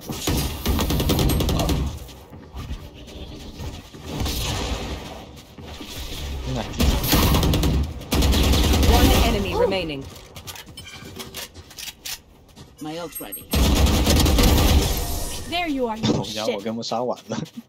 One enemy remaining. My ult ready. There you are, you 同友我 shit. 根本杀完了。